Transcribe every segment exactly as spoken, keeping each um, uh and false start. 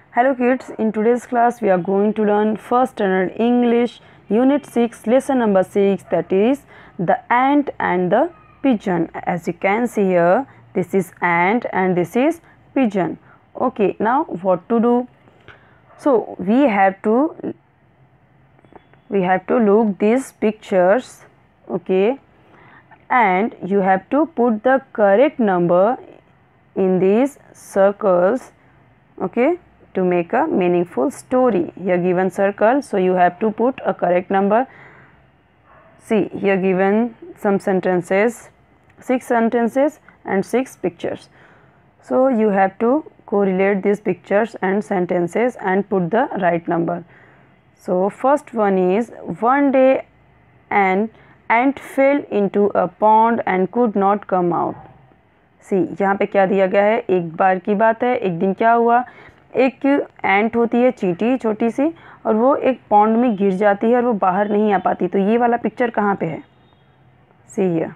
Hello kids, in today's class we are going to learn first standard English unit six lesson number six, that is the ant and the pigeon. As you can see here, this is ant and this is pigeon. Okay, now what to do? So we have to we have to look these pictures, okay, and you have to put the correct number in these circles, okay, to make a meaningful story. Here given circle, so you have to put a correct number. See, here given some sentences, six sentences and six pictures. So you have to correlate these pictures and sentences and put the right number. So first one is, one day an ant fell into a pond and could not come out. सी यहाँ पे क्या दिया गया है, एक बार की बात है, एक दिन क्या हुआ, एक एंट होती है चींटी छोटी सी, और वो एक पॉन्ड में गिर जाती है और वो बाहर नहीं आ पाती. तो ये वाला पिक्चर कहाँ पे है, see here.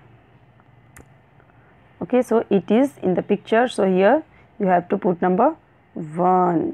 Okay, so it is in the picture. So here you have to put number one.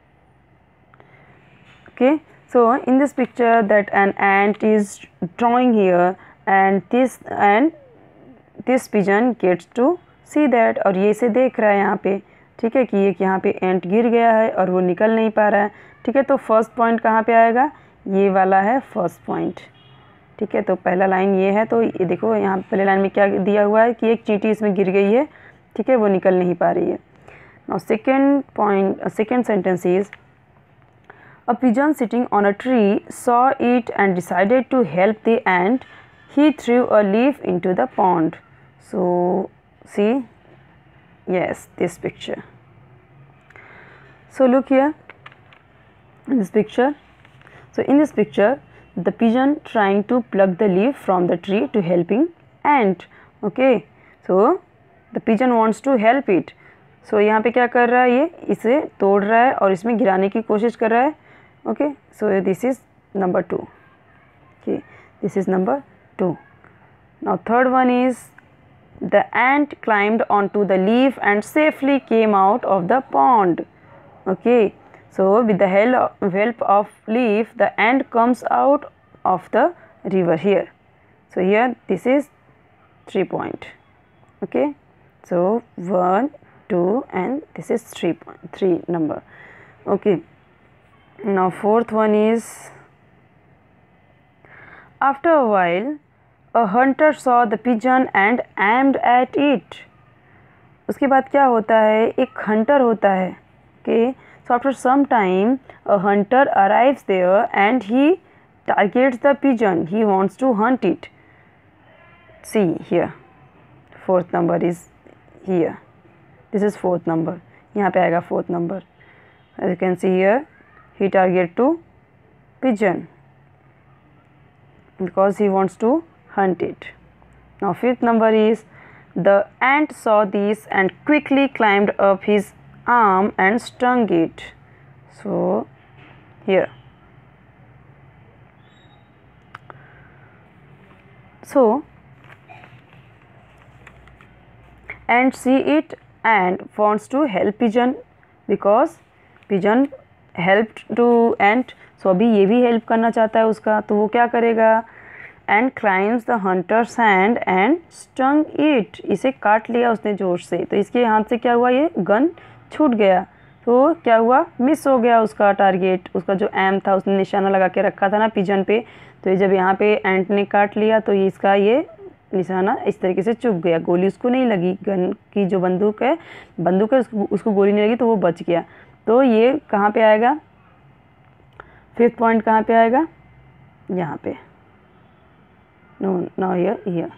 Okay, so in this picture that an ant is drawing here and this and this pigeon gets to see that, और ये इसे देख रहा है यहाँ पे, ठीक है, कि ये यहाँ पे एंट गिर गया है और वो निकल नहीं पा रहा है. ठीक है, तो फर्स्ट पॉइंट कहाँ पे आएगा, ये वाला है फर्स्ट पॉइंट. ठीक है, तो पहला लाइन ये है. तो ये देखो यहाँ पहले लाइन में क्या दिया हुआ है कि एक चींटी इसमें गिर गई है, ठीक है, वो निकल नहीं पा रही है. Now second point, second sentence is, a pigeon sitting on a tree saw it and decided to help the ant. He threw a leaf into the pond. So see, yes, this picture. So look here in this picture. So in this picture the pigeon trying to pluck the leaf from the tree to helping ant. Okay, so the pigeon wants to help it. So यहाँ पे क्या कर रहा है, ये इसे तोड़ रहा है और इसमें गिराने की कोशिश कर रहा है. Okay, so this is number two. Okay, this is number two. Now third one is, the ant climbed onto the leaf and safely came out of the pond. Okay, so with the help help of leaf, the ant comes out of the river here. So here this is three point. Okay, so one, two, and this is three point three number. Okay, now fourth one is, after a while a hunter saw the pigeon and aimed at it. उसके बाद क्या होता है, एक hunter होता है. Okay, so after some time a hunter arrives there and he targets the pigeon. He wants to hunt it. See here, fourth number is here. This is fourth number. यहाँ पे आएगा fourth number. As you can see here, he target to pigeon because he wants to hunt it. Now fifth number is, the ant saw this and quickly climbed up his arm and stung it. So here, so ant see it and wants to help pigeon because pigeon helped to ant. So अभी ये भी help करना चाहता है उसका, तो वो क्या करेगा, and climbs the hunter's hand and stung it. इसे काट लिया उसने जोर से, तो इसके हाथ से क्या हुआ, ये गन छूट गया. तो क्या हुआ, मिस हो गया उसका टारगेट, उसका जो एम था, उसने निशाना लगा के रखा था ना पिजन पे. तो ये जब यहाँ पे एंट ने काट लिया तो ये इसका ये निशाना इस तरीके से चुभ गया. गोली उसको नहीं लगी, गन की जो बंदूक है बंदूक है उसको उसको गोली नहीं लगी, तो वो बच गया. तो ये कहाँ पे आएगा, फिफ्थ पॉइंट कहाँ पे आएगा, यहाँ पे. No, now here, here,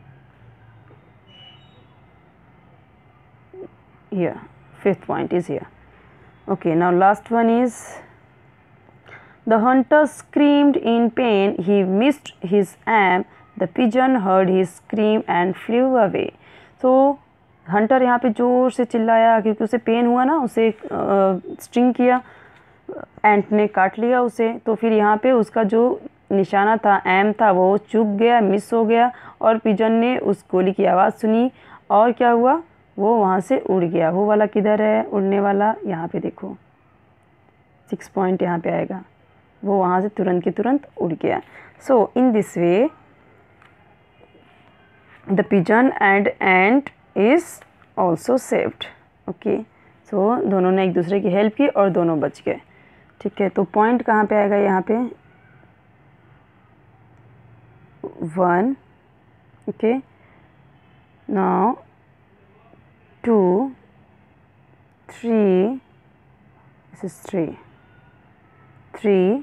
here, fifth point is here. Okay, now last one is, the hunter screamed in pain. He missed his aim. The pigeon heard his scream and flew away. So hunter यहाँ पे जोर से चिल्लाया क्योंकि उसे pen हुआ ना, उसे स्ट्रिंग किया, एंट ने काट लिया उसे. तो फिर यहाँ पे उसका जो निशाना था, एम था, वो चूक गया, मिस हो गया, और पिजन ने उस गोली की आवाज़ सुनी और क्या हुआ, वो वहाँ से उड़ गया. वो वाला किधर है उड़ने वाला, यहाँ पे देखो, सिक्स पॉइंट यहाँ पे आएगा, वो वहाँ से तुरंत के तुरंत उड़ गया। So in this way the pigeon and ant is also saved. Okay, so दोनों ने एक दूसरे की हेल्प की और दोनों बच गए। ठीक है, तो पॉइंट कहाँ पे आएगा, यहाँ पे one. Okay, now two, three, this is three, three,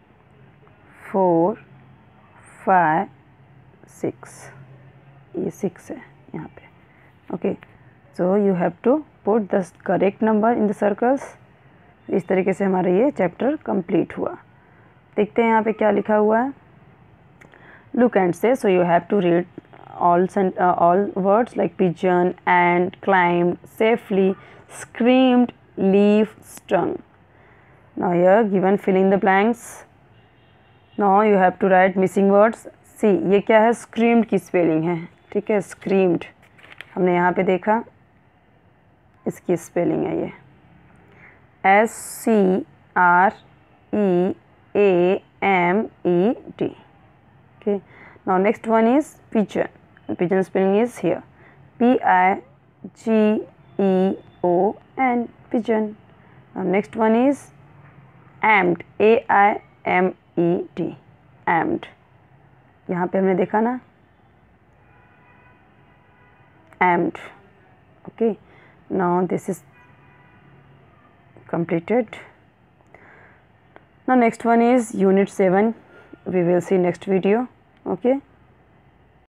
four, five, six, ये सिक्स है यहाँ पे। Okay, so you have to put the correct number in the circles. इस तरीके से हमारा ये चैप्टर कंप्लीट हुआ। देखते हैं यहाँ पे क्या लिखा हुआ है। Look and say, so you have to read all uh, all words like pigeon, ant, climbed, safely, screamed, leaf, stung. Now here given fill in the blanks. Now you have to write missing words. See, ये क्या है, screamed की spelling है। ठीक है, screamed हमने यहाँ पे देखा, इसकी spelling है ये S C R E A M E D. Okay, now next one is pigeon. Pigeon spelling is here, P I G E O N, pigeon. Now next one is amped, A I M E D, amped. यहाँ पे हमने देखा ना, amped. Okay, now this is completed. Now next one is unit seven. We will see next video. Okay.